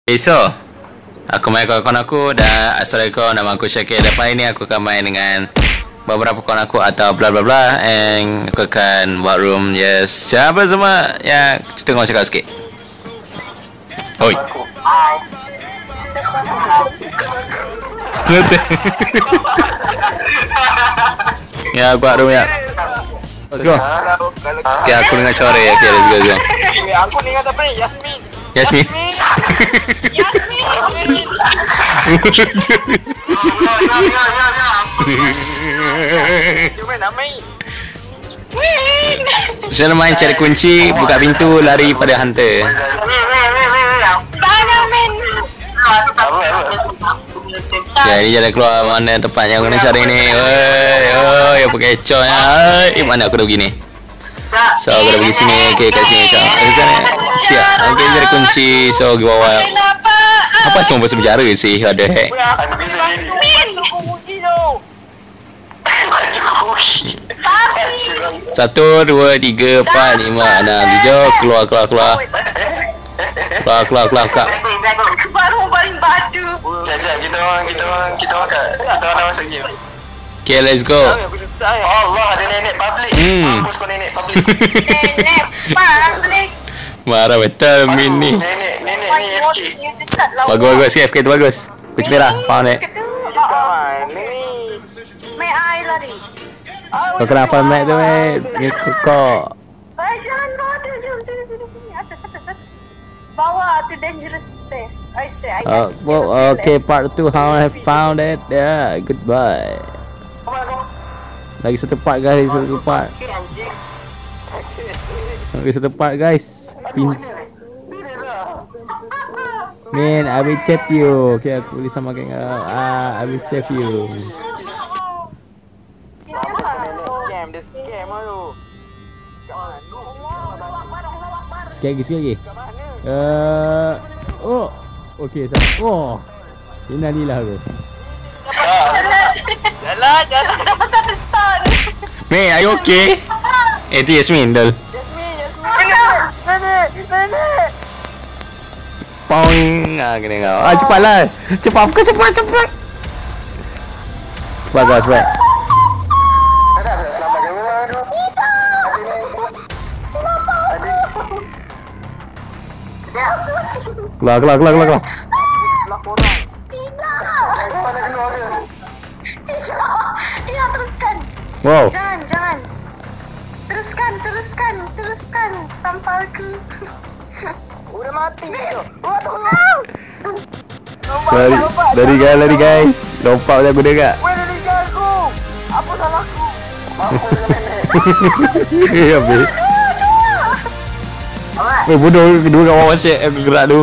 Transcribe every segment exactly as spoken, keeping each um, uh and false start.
So, aku main kawan-kawan aku dan Assalamualaikum, nama aku Syakir. Lepas ini aku akan main dengan beberapa kawan aku atau bla bla bla, and aku akan buat room. Yes, siapa semua yang kita tengok cakap sikit. Oi. Ya, buat room ya. Let's go. Okay, aku dengan Chore. Okay, let's go, let's go. Aku dengan siapa ni? Yasmin. Yasmin. Yasmin. Cuma namai. Saya main cari kunci, buka pintu, lari pada hunter. Ya, ini jalan keluar mana tempat yang kena cari ni. Oi, oi, apa kecohnya. Eh, mana aku dah begini. So, aku dah pergi sini. Okay, kat sini macam. Kat sana. Siap. Okay, cari kunci. So, pergi bawah. Apa semua bahasa berbicara sih? Ada hack. Satu, dua, tiga, empat, lima, enam, tujuh. Keluar, keluar, keluar. Keluar, keluar, keluar, keluar. Aku baru baring batu. Jajak, kita orang, kita orang, kita orang kat, kita orang dah masuk game. Okay, let's go. Allah, ada nenek public. Hmm. Mampus kau nenek public. Nenek public. Marah betul Min ni. Nenek, nenek ni F K. Bagus, bagus. F K tu bagus. Kunci merah. Faham tak? Mai ai lari. Kau kenapa Mac tu, Mac? Kau. Baik, jangan bawa dia. Jom, sini, sini, sini. Atas, atas, atas. Bawa to dangerous place. I say, I Uh, well, okay, part two, how I found it. Yeah, goodbye. Lagi satu part, guys. Satu part. Lagi satu part, guys. Pin. Man, I will chat you. Okay, aku boleh sama dengan ah, I will save you. Scam, dia scam tu. Sikit lagi, sikit lagi. Uh, oh, okay. Oh, innalillah tu. Jalan, jalan. dapat satu stun. May, are you okay? Eh, tu Yasmin, Dol. Yasmin, Yasmin. Nenek, nenek. Pong, ah, kena kau. Ah, cepatlah. Cepat, bukan cepat, cepat. Cepat, cepat, cepat. Ada, ada. Selamatkan rumah tu. Ada ni. Keluar, keluar, keluar, keluar, keluar. Belah korang. Tidak. Mana keluar dia? Tidak. Tidak, teruskan. Wow. Jangan, jangan. Teruskan, teruskan, teruskan. Tanpa aku. Udah mati tu. Buat tu. Lari, lari guys, lari guys. Lompat dah guna kak. Weh, dia liga aku. Apa salahku? Mampus dengan nenek. Ya, habis. Eh, bodoh. Kedua kat bawah set aku gerak tu.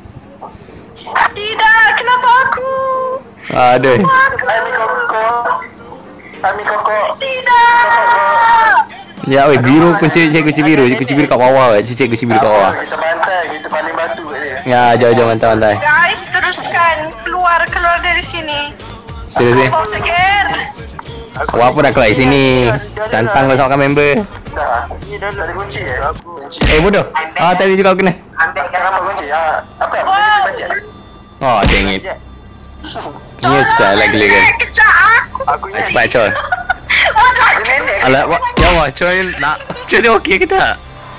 Tidak, kenapa aku? Ah, ada. Ami kokok. Ami kokok. Tidak. Ya, oi, biru kunci, cek kunci biru. Kunci biru kat bawah, cek cek kunci biru kat bawah. Kita bantai, kita paling batu kat dia. Ya, jauh jauh mantap mantap. Guys, teruskan. Keluar, keluar dari sini. Serius ni. Bawa sakit. Awak apa dah keluar di sini? Tantang lah sama member. Dah. Ni dah ada kunci eh? Kunci. Eh, bodoh. Ah, tadi juga aku kena. Kenapa kunci? Ah, apa yang kunci bajet? Oh, dang it. Nyesal lagi lagi. Kejap aku. Aku Ah, ingat. cepat, Col. Oh, jangan. Ada nenek. Alah, wak, ya wak, Col nak. Col dia okey ke tak?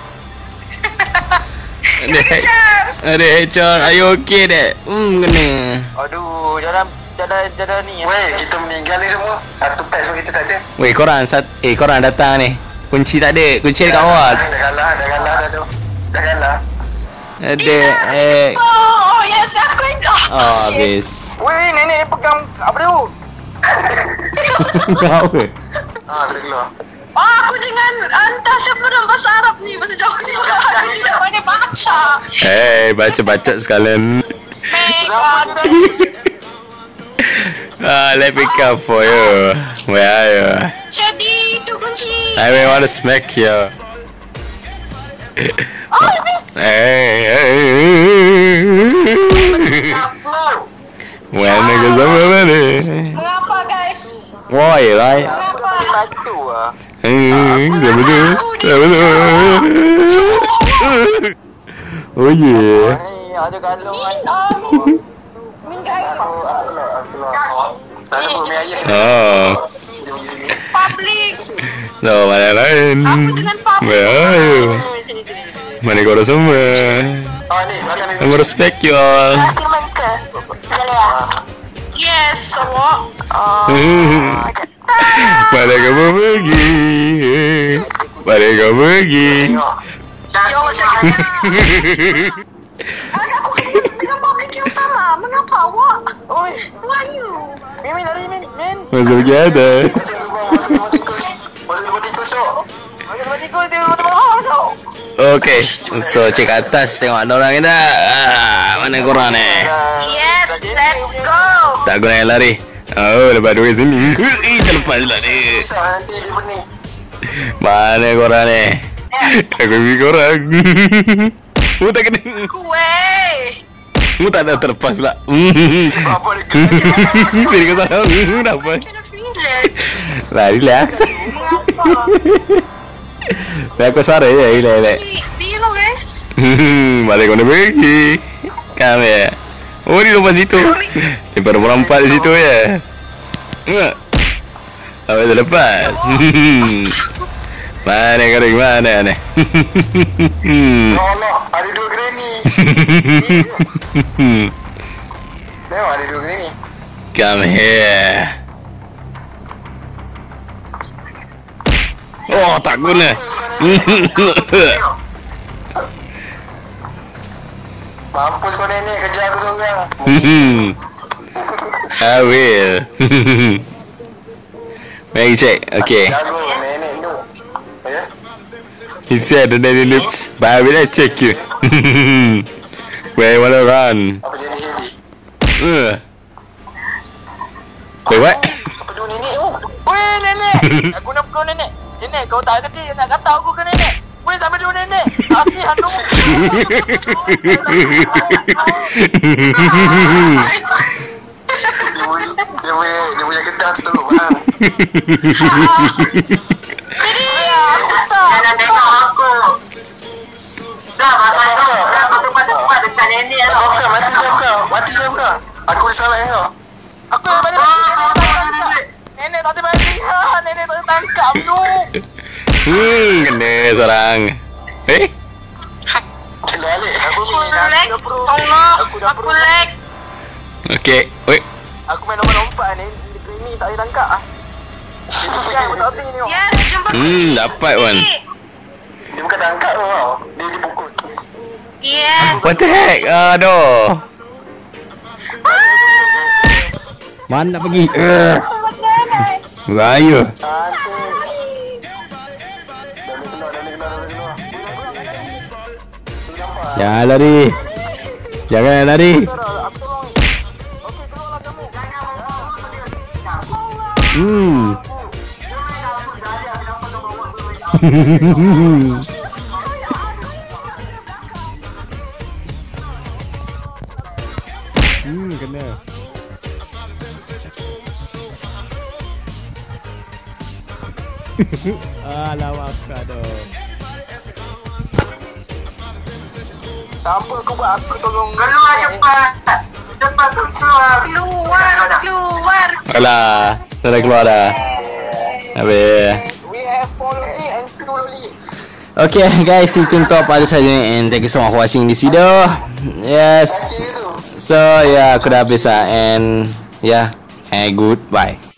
Ada Ada Col, are you okay dek? Hmm, kena. Aduh, jalan jalan jalan ni. Weh, kita meninggal ni semua. Satu patch pun kita tak ada. Weh, korang sat eh korang datang ni. Kunci tak ada. Kunci dekat awal. Dah kalah, dah kalah dah tu. Dah kalah. Ada eh Oh, yes, aku yang... oh, habis. Weh, nenek ni pegang apa tu? Kau apa? Ah, boleh keluar. Oh, aku dengan anda siapa dalam bahasa Arab ni? Bahasa Jawa ni. Aku tidak pandai baca. Eh, baca-baca sekalian. Megan. Ah, let me come for you. Where are you? Jadi, itu kunci. I may want to smack you. Oh, habis. Hey, hey. When niggas over money. Mengapa, guys? Why, right? Mengapa? Batu ah. Hmm, dah betul. Dah betul. Oh yeah. ada galong. Min guys. Aku aku aku tak sebut mi ayah. Oh. Dia pergi sini. Public. No, mana lain. Apa dengan public? Ayo. Sini sini sini. Mana korang semua? Oh ni, belakang ni. I'm respect you all. Pasti mereka. Boleh ya? Yes, semua. Oh. Mana kamu pergi? Mana kamu pergi? Tengok. Yo, saya. Aku dengan public yang sama. Mengapa awak? Oi, why you? Min, min, lari, min, min. Masuk pergi ada. Masuk rumah, masuk rumah tikus. Masuk rumah tikus, sok. Masuk rumah tikus, dia rumah tikus, sok. Okay, so cek atas tengok ada orang kita. Ah, mana korang ni? Yes, let's go. Tak guna yang lari. Oh, lepas dua sini. Ih, terlepas pula ni. Bisa nanti dia pening. Mana korang ni? Aku pergi korang. Mu tak kena. Kue. Mu tak ada terlepas pula. Apa dia kena? Sini kau sana. Kenapa? Lah, relax. Mengapa? Aku suara je, relax, relax. Biru guys. Balik kau nak pergi. Kami ya. Oh, di lupa situ. Lepas berempat di situ ya. Apa tu lepas? Mana kau di mana ni? Ya Allah, ada dua granny. Tengok ada dua granny. Come here. Oh, tak guna. Mampus kau nenek kerja aku seorang. I will. Mari check. Okay. Jago nenek tu. Ya? He said the nanny lips, but I will check you. Where you wanna run? Apa jadi Heli? Uh. Wait, what? Apa dua nenek tu? Weh nenek. Aku nak kau nenek. Nenek kau tak kerti nak kata aku ke nenek. Weh sampai dua nenek. Hati handu. Dia punya dia punya dia punya kedas tu bang. Jadi jangan tengok aku. Dah mata kau, dah mata mata dekat nenek tu. Kau mati jam kau. Mati jam kau. Aku disalah kau. Aku yang balik nenek. Nenek tak mati. Nenek tak tangkap tu. Hmm, kena seorang. Eh? Kena balik. Aku lag. Allah, aku lag. Okay. Wait. Aku main lompat-lompat ni. Ini tak boleh tangkap ah. Kan aku tak hati ni. Yes, jumpa Hmm, kucing. dapat Wan. Dia bukan tangkap tau. Dia dipukul. Yes. What the heck? Aduh. Mana nak pergi? Uh. Bahaya. Jangan lari. Jangan lari. Hmm. Hmm, kena. Alah, maafkan dong. Apa aku buat? Aku tolong. Keluar cepat. Cepat keluar. Keluar, keluar. Alah, dah keluar dah. Habis. We have follow me and slowly. Okay guys, itu untuk pada saja ni, and thank you so much for watching this video. Yes. So yeah, aku dah habis lah, and yeah, and goodbye.